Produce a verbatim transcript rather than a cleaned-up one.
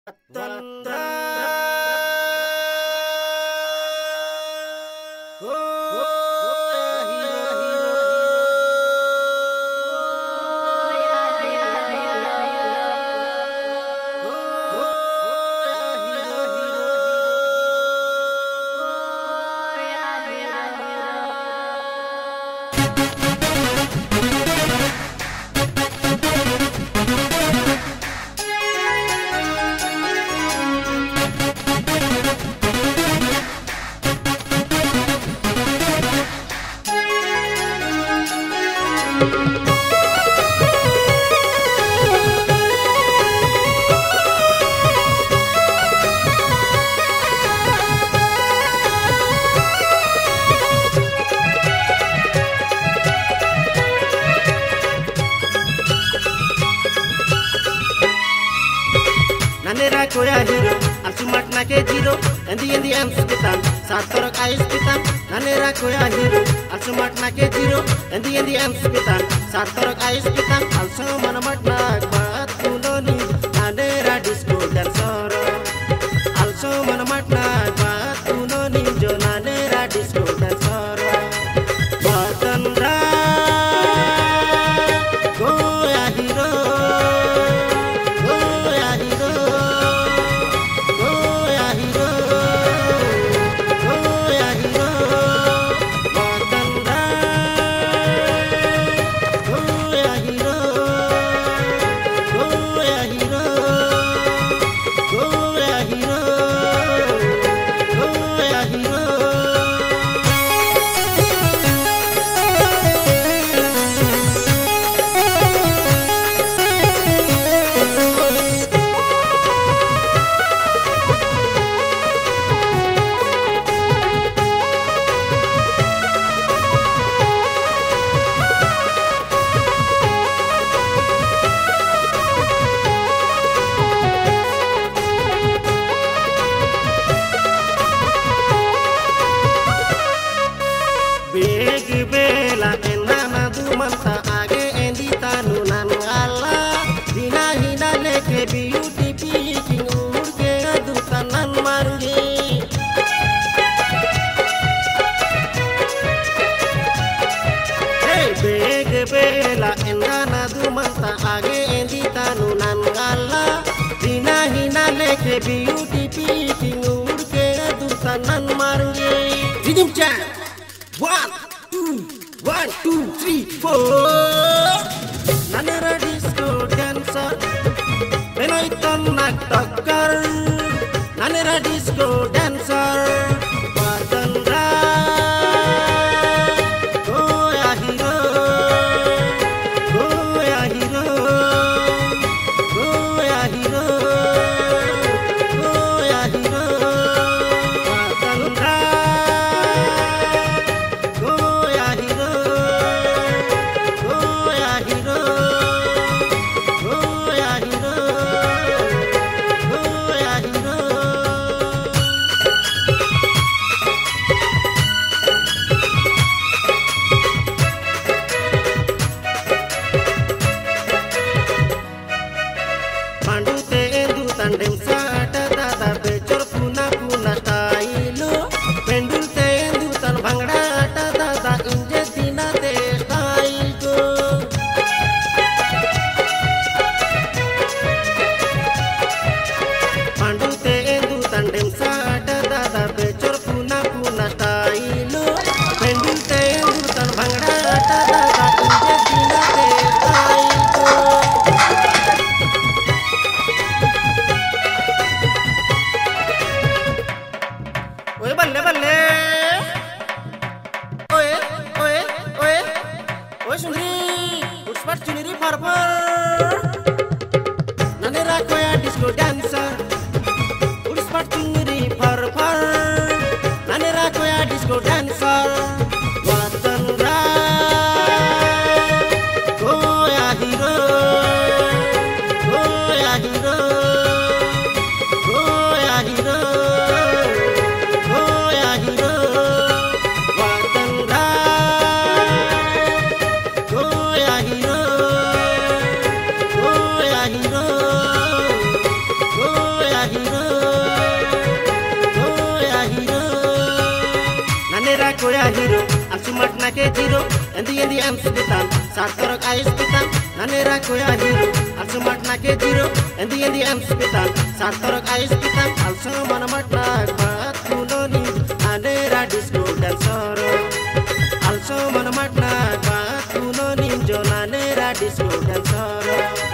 Nanera koya hero, alsumat na ke jiro, endi endi am spitan, satorok ais spitan. Nanera koya hero, alsumat na ke jiro, endi endi am spitan, satorok ais spitan. Also manamat na bat punoni, nanera disco dancer. Also manamat na bat punoni, jo nanera disco dancer. Batandra koya hero. Bela enana du manta age endi tanu nanu ala dina hina leke beauty picking urge adu tanan marge hey beg bela enana du manta age endi tanu nanu ala dina hina leke beauty picking urge adu tanan marge rhythm check one One, two, three, four. Nanera disco dancer, Benoiton nak takar. Nanera disco dancer, Batandra. Goya hero, Goya hero, Goya hero, Goya hero, Batandra. Tandem sata dada becor puna puna tailo pendul tendu tan bangda ta dada inje dina te taiko pandu tendu tandem sata dada becor puna puna tailo pendul tendu tan bangda ta dada inje dina te taiko Alsumat na ke zero, endi endi am spitan, sartorok ais spitan, nanera koya hero. Alsumat na ke zero, endi endi am spitan, sartorok ais spitan, also manamat na bat kunoni, nanera disco dancer. Also manamat na bat kunoni, jo nanera disco dancer.